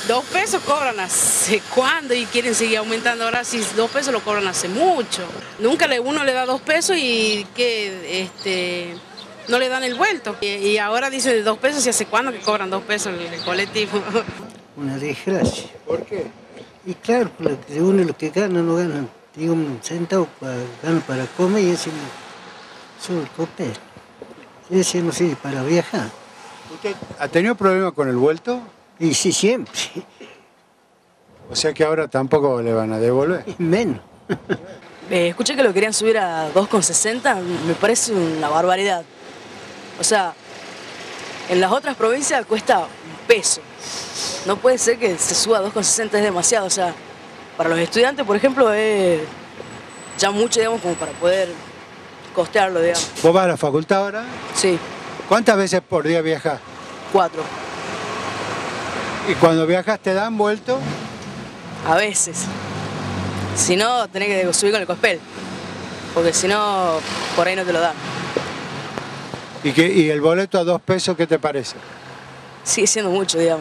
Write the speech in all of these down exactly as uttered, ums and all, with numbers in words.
Dos pesos cobran hace cuándo y quieren seguir aumentando. Ahora sí, dos pesos lo cobran hace mucho. Nunca le, uno le da dos pesos y que este, no le dan el vuelto. Y, y ahora dice de dos pesos y hace cuándo que cobran dos pesos el, el colectivo. Una desgracia. ¿Por qué? Y claro, porque uno lo que gana no gana. Digo, un centavo para, gano para comer y ese solo el copel. Ese no sirve para viajar. ¿Usted ha tenido problemas con el vuelto? Y sí, siempre. O sea que ahora tampoco le van a devolver. Menos. Eh, escuché que lo querían subir a dos con sesenta, me parece una barbaridad. O sea, en las otras provincias cuesta un peso. No puede ser que se suba a dos con sesenta, es demasiado. O sea, para los estudiantes, por ejemplo, es ya mucho, digamos, como para poder costearlo, digamos. ¿Vos vas a la facultad ahora? Sí, ¿Cuántas veces por día viajas? cuatro. ¿Y cuando viajas te dan vuelto? A veces. Si no, tenés que subir con el cospel. Porque si no, por ahí no te lo dan. ¿Y, qué, y el boleto a dos pesos qué te parece? Sigue siendo mucho, digamos.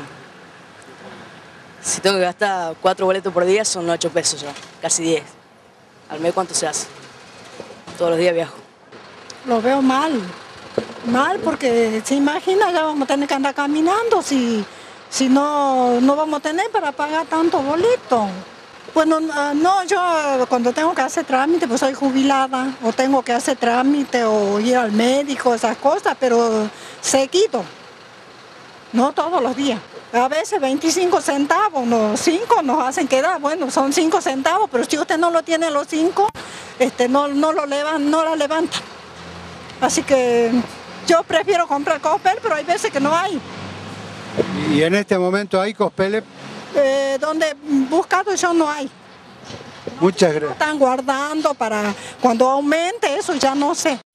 Si tengo que gastar cuatro boletos por día, son ocho pesos ya. Casi diez. Al mes, ¿cuánto se hace? Todos los días viajo. Lo veo mal. Mal porque, se imagina, ya vamos a tener que andar caminando si... Si no, no vamos a tener para pagar tanto boleto. Bueno, no, yo cuando tengo que hacer trámite, pues soy jubilada, o tengo que hacer trámite o ir al médico, esas cosas, pero seguido, no todos los días. A veces veinticinco centavos, no, cinco nos hacen quedar, bueno, son cinco centavos, pero si usted no lo tiene los cinco, este, no, no, lo levan, no la levantan. Así que yo prefiero comprar cospel, pero hay veces que no hay. ¿Y en este momento hay cospeles? Eh, donde buscado yo no hay. Muchas gracias. Están guardando para cuando aumente eso, ya no sé.